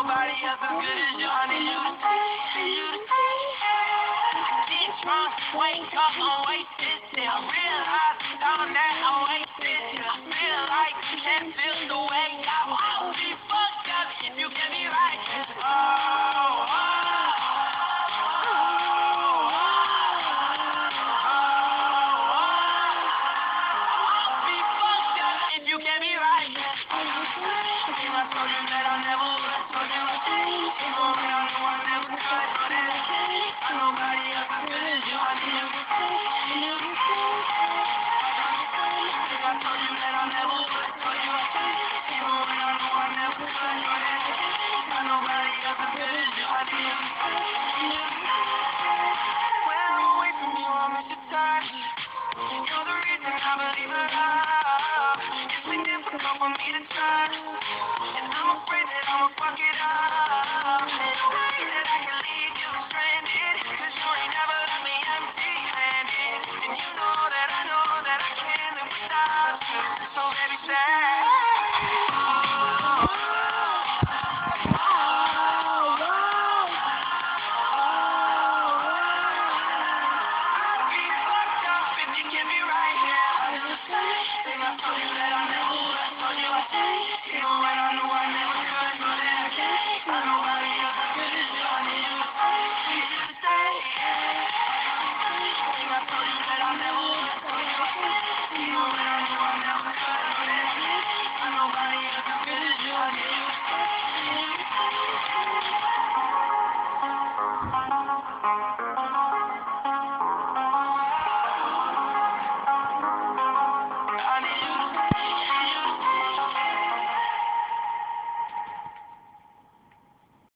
nobody else as good as you. I need you to stay, need you to stay. I get drunk, wake up, I'm wasted still. Realize down that I'm wasted till I feel like you can't feel the way I won't be fucked up if you get me right. Oh, oh, you get me right. I told you that I never would. Told you I even when I knew I never could. Know that nobody else as good as you. I need you to stay. I told you that I never would. Told you I even when I knew I never could. Know that nobody else as good as you. I need you to stay. When I'm away from you, I miss your touch. You're the reason I believe in love. It's been difficult for me to trust, and I'm afraid that I'ma fuck it up. There's no way that I can leave